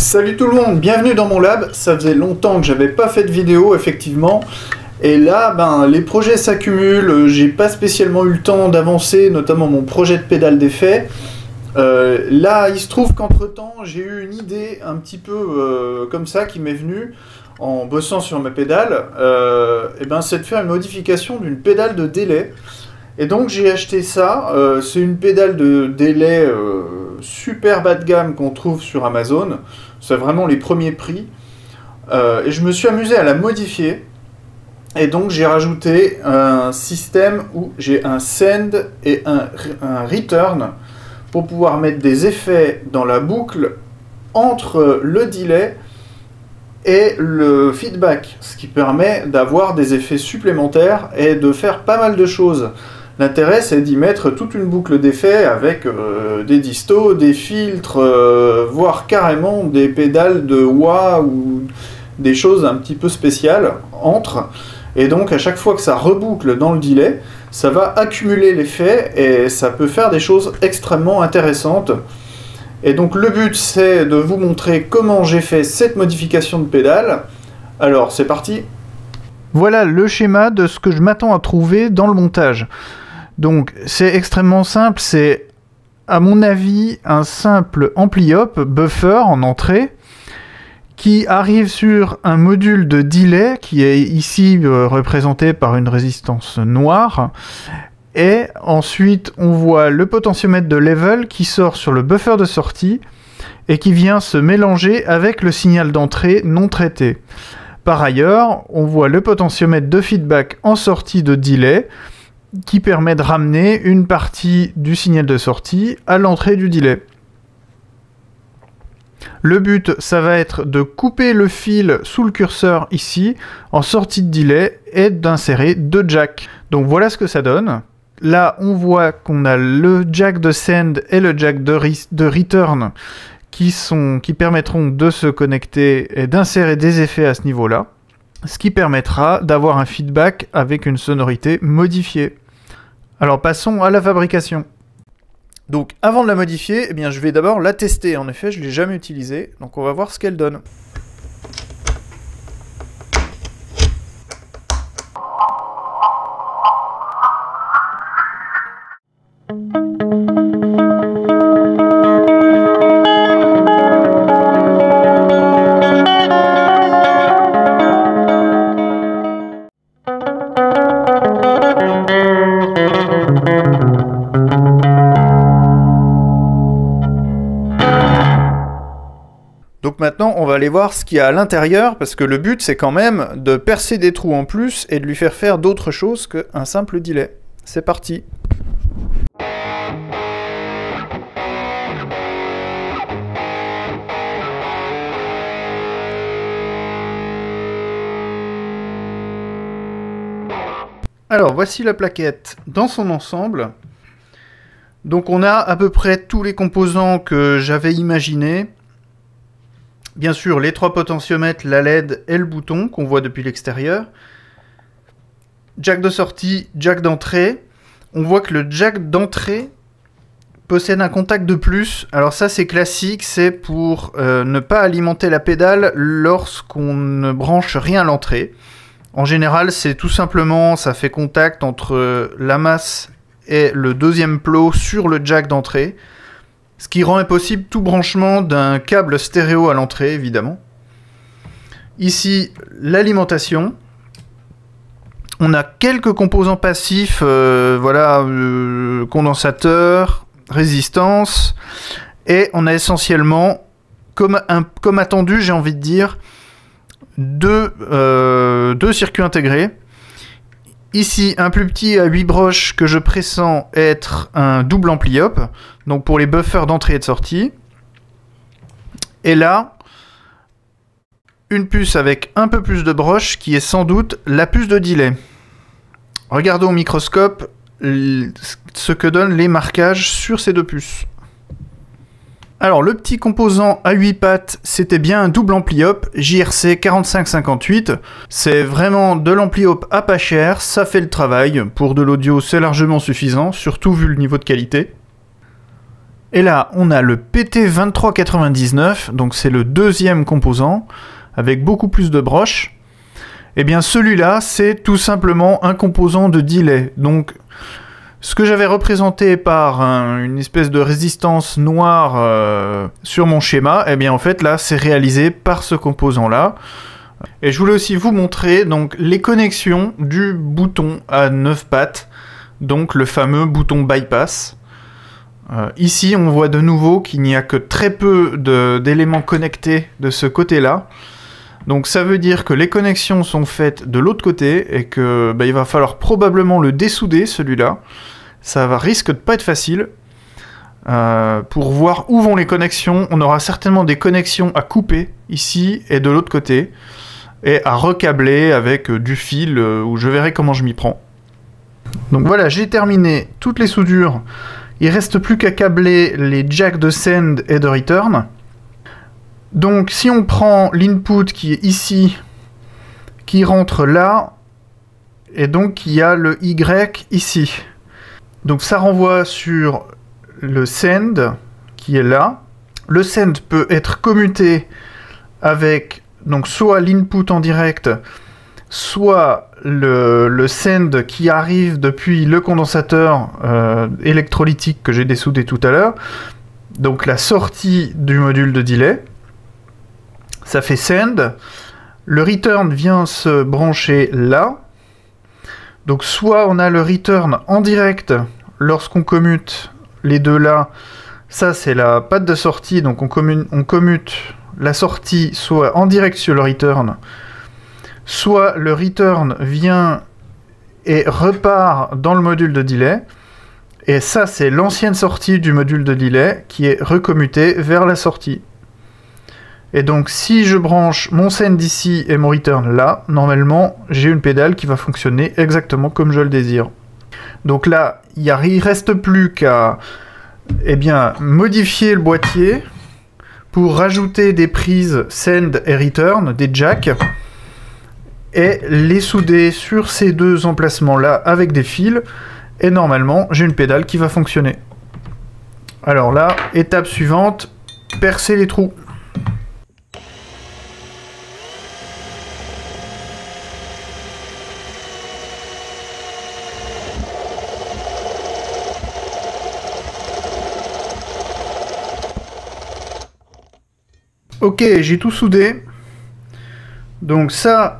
Salut tout le monde, bienvenue dans mon lab. Ça faisait longtemps que j'avais pas fait de vidéo effectivement. Et là, les projets s'accumulent, j'ai pas spécialement eu le temps d'avancer, notamment mon projet de pédale d'effet. Là, il se trouve qu'entre temps, j'ai eu une idée un petit peu comme ça qui m'est venue en bossant sur ma pédale. C'est de faire une modification d'une pédale de délai. Et donc j'ai acheté ça, c'est une pédale de délai super bas de gamme qu'on trouve sur Amazon, c'est vraiment les premiers prix, et je me suis amusé à la modifier, et donc j'ai rajouté un système où j'ai un send et un return pour pouvoir mettre des effets dans la boucle entre le delay et le feedback, ce qui permet d'avoir des effets supplémentaires et de faire pas mal de choses. L'intérêt, c'est d'y mettre toute une boucle d'effets avec des distos, des filtres, voire carrément des pédales de wah ou des choses un petit peu spéciales entre. Et donc, à chaque fois que ça reboucle dans le delay, ça va accumuler l'effet et ça peut faire des choses extrêmement intéressantes. Et donc, le but, c'est de vous montrer comment j'ai fait cette modification de pédale. Alors, c'est parti. Voilà le schéma de ce que je m'attends à trouver dans le montage. Donc c'est extrêmement simple, c'est à mon avis un simple ampli-op buffer en entrée qui arrive sur un module de delay qui est ici représenté par une résistance noire, et ensuite on voit le potentiomètre de level qui sort sur le buffer de sortie et qui vient se mélanger avec le signal d'entrée non traité. Par ailleurs, on voit le potentiomètre de feedback en sortie de delay qui permet de ramener une partie du signal de sortie à l'entrée du delay. Le but, ça va être de couper le fil sous le curseur ici, en sortie de delay, et d'insérer deux jacks. Donc voilà ce que ça donne. Là, on voit qu'on a le jack de send et le jack de return qui permettront de se connecter et d'insérer des effets à ce niveau-là, ce qui permettra d'avoir un feedback avec une sonorité modifiée. Alors passons à la fabrication. Donc avant de la modifier, je vais d'abord la tester. En effet, je ne l'ai jamais utilisée, donc on va voir ce qu'elle donne. Donc maintenant, on va aller voir ce qu'il y a à l'intérieur, parce que le but, c'est quand même de percer des trous en plus et de lui faire faire d'autres choses qu'un simple delay. C'est parti. Alors, voici la plaquette dans son ensemble. Donc on a à peu près tous les composants que j'avais imaginés. Bien sûr, les trois potentiomètres, la LED et le bouton qu'on voit depuis l'extérieur. Jack de sortie, jack d'entrée. On voit que le jack d'entrée possède un contact de plus. Alors ça, c'est classique, c'est pour ne pas alimenter la pédale lorsqu'on ne branche rien à l'entrée. En général, c'est tout simplement, ça fait contact entre la masse et le deuxième plot sur le jack d'entrée. Ce qui rend impossible tout branchement d'un câble stéréo à l'entrée, évidemment. Ici, l'alimentation. On a quelques composants passifs, condensateur, résistance, et on a essentiellement, comme attendu, j'ai envie de dire, deux circuits intégrés. Ici, un plus petit à 8 broches que je pressens être un double ampli-op, donc pour les buffers d'entrée et de sortie. Et là, une puce avec un peu plus de broches qui est sans doute la puce de delay. Regardons au microscope ce que donnent les marquages sur ces deux puces. Alors, le petit composant à 8 pattes, c'était bien un double ampli-op JRC 4558. C'est vraiment de l'ampli-op à pas cher, ça fait le travail. Pour de l'audio, c'est largement suffisant, surtout vu le niveau de qualité. Et là, on a le PT2399, donc c'est le deuxième composant, avec beaucoup plus de broches. Et bien celui-là, c'est tout simplement un composant de delay. Donc, ce que j'avais représenté par une espèce de résistance noire sur mon schéma, et bien en fait là, c'est réalisé par ce composant-là. Et je voulais aussi vous montrer donc les connexions du bouton à 9 pattes, donc le fameux bouton bypass. Ici, on voit de nouveau qu'il n'y a que très peu d'éléments connectés de ce côté-là. Donc ça veut dire que les connexions sont faites de l'autre côté et que il va falloir probablement le dessouder, celui-là. Ça risque de pas être facile. Pour voir où vont les connexions, on aura certainement des connexions à couper ici et de l'autre côté et à recabler avec du fil où je verrai comment je m'y prends. Donc voilà, j'ai terminé toutes les soudures. Il reste plus qu'à câbler les jacks de send et de return. Donc si on prend l'input qui est ici, qui rentre là, et donc il y a le Y ici. Donc ça renvoie sur le send qui est là. Le send peut être commuté avec donc soit l'input en direct, soit le send qui arrive depuis le condensateur électrolytique que j'ai dessoudé tout à l'heure. Donc la sortie du module de delay. Ça fait send. Le return vient se brancher là. Donc soit on a le return en direct lorsqu'on commute les deux là. Ça c'est la patte de sortie. Donc on commute la sortie soit en direct sur le return. Soit le return vient et repart dans le module de delay. Et ça c'est l'ancienne sortie du module de delay qui est recommutée vers la sortie. Et donc si je branche mon send ici et mon return là, normalement j'ai une pédale qui va fonctionner exactement comme je le désire. Donc là, il reste plus qu'à modifier le boîtier pour rajouter des prises send et return, des jacks, et les souder sur ces deux emplacements là avec des fils, et normalement j'ai une pédale qui va fonctionner. Alors là, étape suivante, percer les trous. Ok, j'ai tout soudé. Donc ça,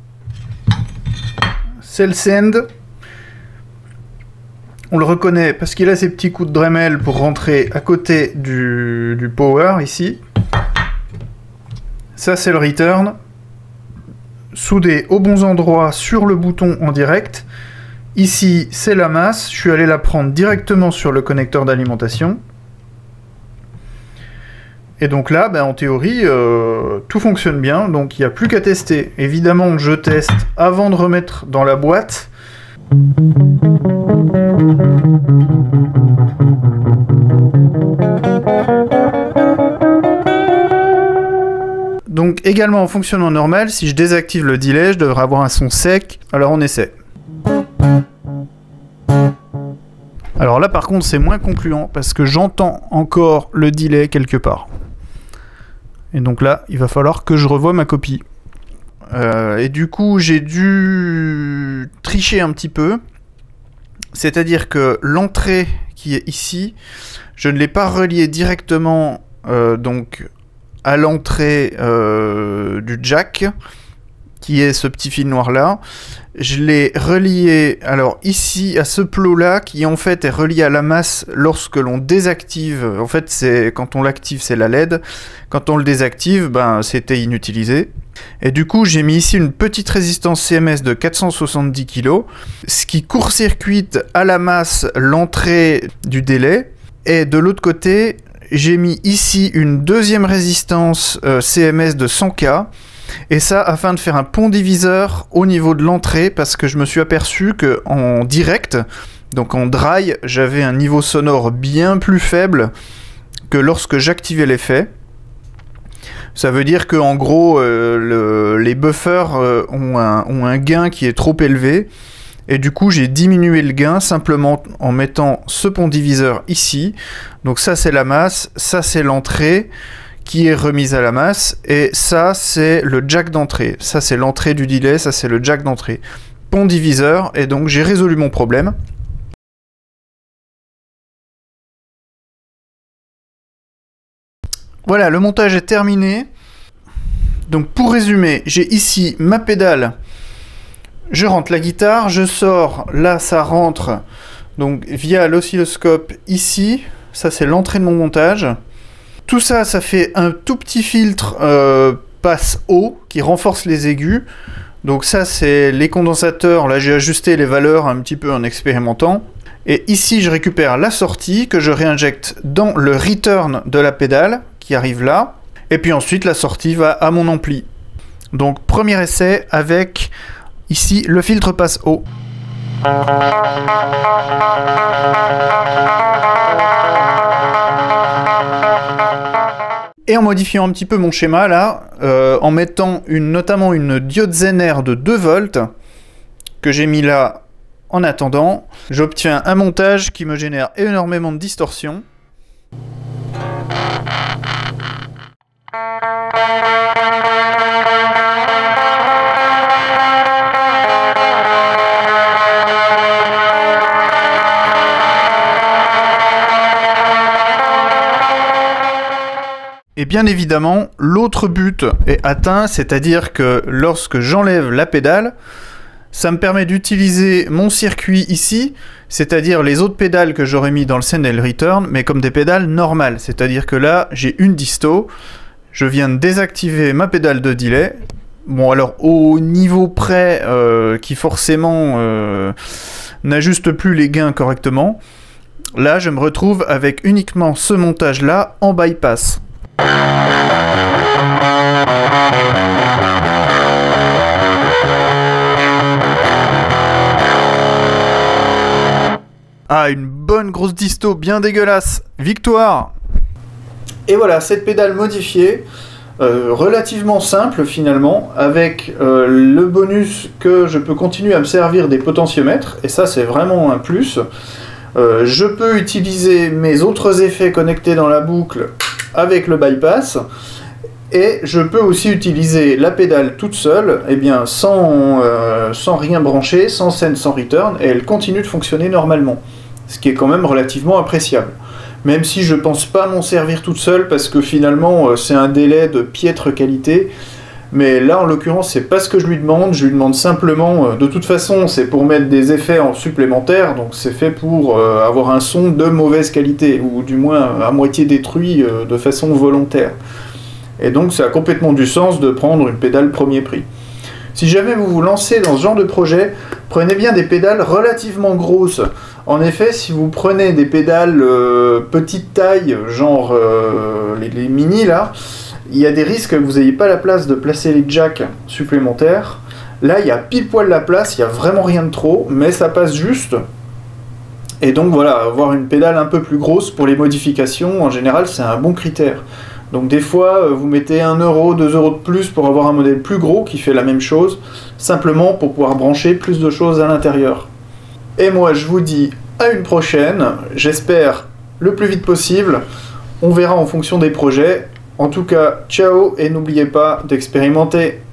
c'est le send. On le reconnaît parce qu'il a ses petits coups de Dremel pour rentrer à côté du power ici. Ça, c'est le return. Soudé aux bons endroits sur le bouton en direct. Ici, c'est la masse. Je suis allé la prendre directement sur le connecteur d'alimentation. Et donc là, en théorie, tout fonctionne bien, donc il n'y a plus qu'à tester. Évidemment, je teste avant de remettre dans la boîte. Donc également en fonctionnement normal, si je désactive le delay, je devrais avoir un son sec. Alors on essaie. Alors là par contre c'est moins concluant parce que j'entends encore le delay quelque part. Et donc là, il va falloir que je revoie ma copie. Et du coup, j'ai dû tricher un petit peu. C'est-à-dire que l'entrée qui est ici, je ne l'ai pas reliée directement donc à l'entrée du jack, qui est ce petit fil noir là. Je l'ai relié alors ici à ce plot là qui en fait est relié à la masse lorsque l'on désactive. En fait c'est quand on l'active c'est la LED, quand on le désactive c'était inutilisé. Et du coup j'ai mis ici une petite résistance CMS de 470 kg, ce qui court-circuite à la masse l'entrée du délai. Et de l'autre côté j'ai mis ici une deuxième résistance CMS de 100 K. Et ça afin de faire un pont diviseur au niveau de l'entrée, parce que je me suis aperçu qu'en direct, donc en dry, j'avais un niveau sonore bien plus faible que lorsque j'activais l'effet. Ça veut dire que en gros les buffers ont un gain qui est trop élevé, Et du coup, j'ai diminué le gain simplement en mettant ce pont diviseur ici. Donc ça, c'est la masse, ça, c'est l'entrée qui est remise à la masse, et ça, c'est le jack d'entrée. Ça, c'est l'entrée du delay, ça, c'est le jack d'entrée. Pont diviseur, et donc j'ai résolu mon problème. Voilà, le montage est terminé. Donc pour résumer, j'ai ici ma pédale. Je rentre la guitare, je sors, là ça rentre donc via l'oscilloscope ici. Ça c'est l'entrée de mon montage. Tout ça, ça fait un tout petit filtre passe haut qui renforce les aigus. Donc ça c'est les condensateurs, là j'ai ajusté les valeurs un petit peu en expérimentant. Et ici je récupère la sortie que je réinjecte dans le return de la pédale qui arrive là. Et puis ensuite la sortie va à mon ampli. Donc premier essai avec ici le filtre passe haut. Et en modifiant un petit peu mon schéma là, en mettant notamment une diode Zener de 2 volts que j'ai mis là en attendant, j'obtiens un montage qui me génère énormément de distorsion. Et bien évidemment, l'autre but est atteint, c'est-à-dire que lorsque j'enlève la pédale, ça me permet d'utiliser mon circuit ici, c'est-à-dire les autres pédales que j'aurais mis dans le send and return, mais comme des pédales normales. C'est-à-dire que là, j'ai une disto, je viens de désactiver ma pédale de delay. Bon, alors au niveau près, qui forcément n'ajuste plus les gains correctement, là, je me retrouve avec uniquement ce montage-là en bypass. Ah, une bonne grosse disto bien dégueulasse. Victoire! Et voilà, cette pédale modifiée, relativement simple finalement, avec le bonus que je peux continuer à me servir des potentiomètres, et ça c'est vraiment un plus. Je peux utiliser mes autres effets connectés dans la boucle avec le bypass, et je peux aussi utiliser la pédale toute seule, et bien sans rien brancher, sans send, sans return, et elle continue de fonctionner normalement, ce qui est quand même relativement appréciable. Même si je pense pas m'en servir toute seule, parce que finalement c'est un délai de piètre qualité, mais là en l'occurrence c'est pas ce que je lui demande simplement, de toute façon c'est pour mettre des effets en supplémentaire, donc c'est fait pour avoir un son de mauvaise qualité, ou du moins à moitié détruit de façon volontaire. Et donc ça a complètement du sens de prendre une pédale premier prix. Si jamais vous vous lancez dans ce genre de projet, prenez bien des pédales relativement grosses. En effet, si vous prenez des pédales petite taille, genre les mini là, il y a des risques que vous n'ayez pas la place de placer les jacks supplémentaires. Là, il y a pile poil la place, il n'y a vraiment rien de trop, mais ça passe juste. Et donc voilà, avoir une pédale un peu plus grosse pour les modifications, en général, c'est un bon critère. Donc des fois, vous mettez 1 euro, 2 euros de plus pour avoir un modèle plus gros qui fait la même chose, simplement pour pouvoir brancher plus de choses à l'intérieur. Et moi, je vous dis à une prochaine, j'espère le plus vite possible. On verra en fonction des projets. En tout cas, ciao et n'oubliez pas d'expérimenter.